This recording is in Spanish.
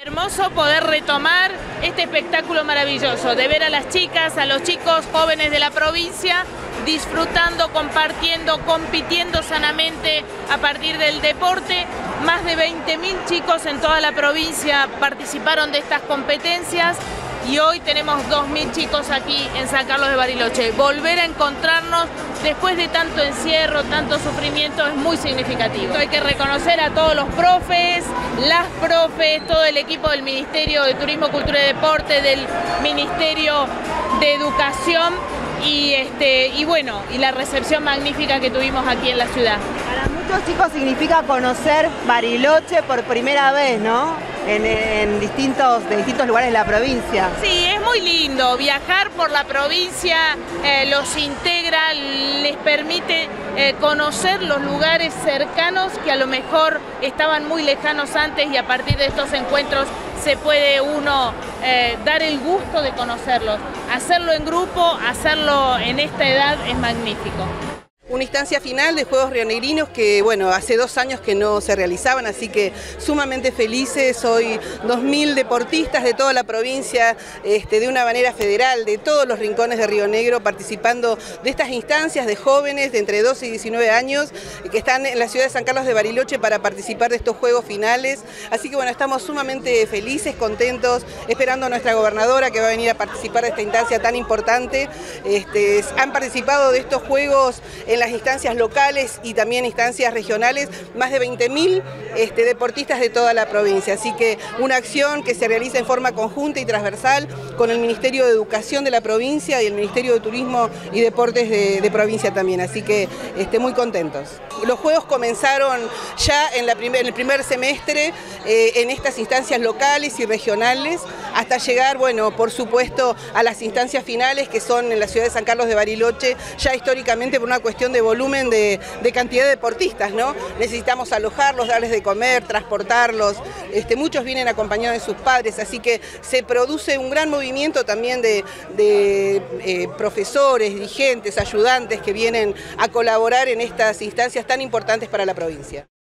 Hermoso poder retomar este espectáculo maravilloso, de ver a las chicas, a los chicos jóvenes de la provincia disfrutando, compartiendo, compitiendo sanamente a partir del deporte. Más de 20.000 chicos en toda la provincia participaron de estas competencias y hoy tenemos 2.000 chicos aquí en San Carlos de Bariloche. Volver a encontrarnos después de tanto encierro, tanto sufrimiento, es muy significativo. Hay que reconocer a todos los profes, las profes, todo el equipo del Ministerio de Turismo, Cultura y Deporte, del Ministerio de Educación y bueno, y la recepción magnífica que tuvimos aquí en la ciudad. Para muchos chicos significa conocer Bariloche por primera vez, ¿no? En distintos lugares de la provincia. Sí, es muy lindo. Viajar por la provincia los integra, les permite conocer los lugares cercanos que a lo mejor estaban muy lejanos antes y a partir de estos encuentros se puede uno dar el gusto de conocerlos. Hacerlo en grupo, hacerlo en esta edad es magnífico. Una instancia final de Juegos Rionegrinos que, bueno, hace 2 años que no se realizaban, así que sumamente felices. Hoy 2.000 deportistas de toda la provincia, de una manera federal, de todos los rincones de Río Negro, participando de estas instancias de jóvenes de entre 12 y 19 años que están en la ciudad de San Carlos de Bariloche para participar de estos Juegos finales. Así que, bueno, estamos sumamente felices, contentos, esperando a nuestra gobernadora que va a venir a participar de esta instancia tan importante. Han participado de estos Juegos en las instancias locales y también instancias regionales, más de 20.000 deportistas de toda la provincia. Así que una acción que se realiza en forma conjunta y transversal con el Ministerio de Educación de la provincia y el Ministerio de Turismo y Deportes de provincia también. Así que muy contentos. Los Juegos comenzaron ya en el primer semestre en estas instancias locales y regionales, hasta llegar, bueno, por supuesto, a las instancias finales que son en la ciudad de San Carlos de Bariloche, ya históricamente por una cuestión de volumen de cantidad de deportistas, ¿no? Necesitamos alojarlos, darles de comer, transportarlos, muchos vienen acompañados de sus padres, así que se produce un gran movimiento también de profesores, dirigentes, ayudantes que vienen a colaborar en estas instancias tan importantes para la provincia.